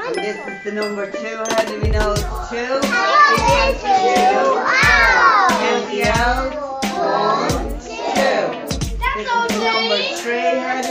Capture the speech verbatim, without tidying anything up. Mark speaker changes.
Speaker 1: And this is the number two. How do we know it's two?
Speaker 2: Because two
Speaker 1: Count the L's. One, two. This is the number three. How do